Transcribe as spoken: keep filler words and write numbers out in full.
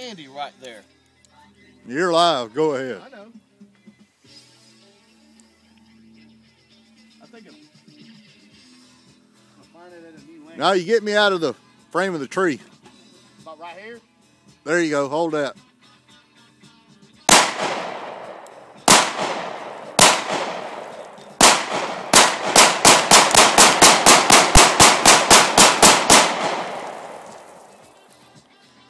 Sandy right there. You're live. Go ahead. I know. I think I'm, I'm find it at a new lane. Now you get me out of the frame of the tree. About right here? There you go. Hold that.